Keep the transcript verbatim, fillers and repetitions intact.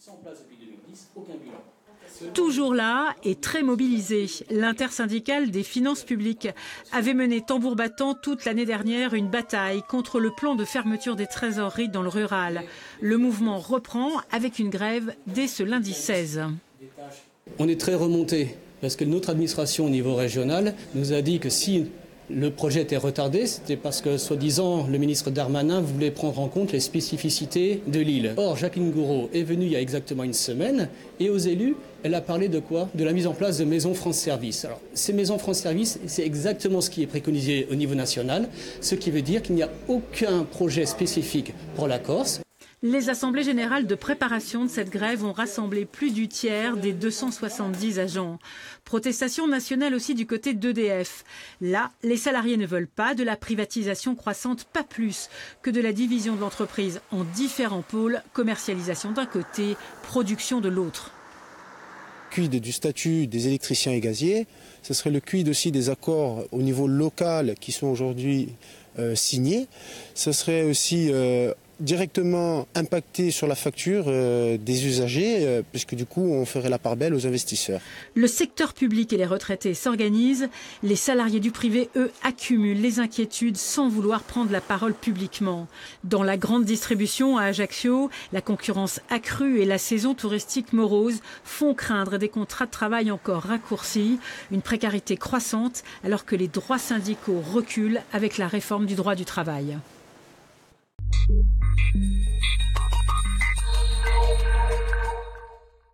Toujours là et très mobilisé, l'intersyndicale des finances publiques avait mené tambour battant toute l'année dernière une bataille contre le plan de fermeture des trésoreries dans le rural. Le mouvement reprend avec une grève dès ce lundi seize. On est très remonté parce que notre administration au niveau régional nous a dit que si le projet était retardé, c'était parce que, soi-disant, le ministre Darmanin voulait prendre en compte les spécificités de l'île. Or, Jacqueline Gouraud est venue il y a exactement une semaine et aux élus, elle a parlé de quoi? De la mise en place de maisons France Service. Alors, ces maisons France Service, c'est exactement ce qui est préconisé au niveau national, ce qui veut dire qu'il n'y a aucun projet spécifique pour la Corse. Les assemblées générales de préparation de cette grève ont rassemblé plus du tiers des deux cent soixante-dix agents. Protestation nationale aussi du côté d'E D F. Là, les salariés ne veulent pas de la privatisation croissante, pas plus que de la division de l'entreprise en différents pôles, commercialisation d'un côté, production de l'autre. Quid du statut des électriciens et gaziers, ce serait le quid aussi des accords au niveau local qui sont aujourd'hui euh, signés. Ce serait aussi euh, directement impacté sur la facture euh, des usagers, euh, puisque du coup on ferait la part belle aux investisseurs. Le secteur public et les retraités s'organisent. Les salariés du privé, eux, accumulent les inquiétudes sans vouloir prendre la parole publiquement. Dans la grande distribution à Ajaccio, la concurrence accrue et la saison touristique morose font craindre des contrats de travail encore raccourcis, une précarité croissante alors que les droits syndicaux reculent avec la réforme du droit du travail. Thank you.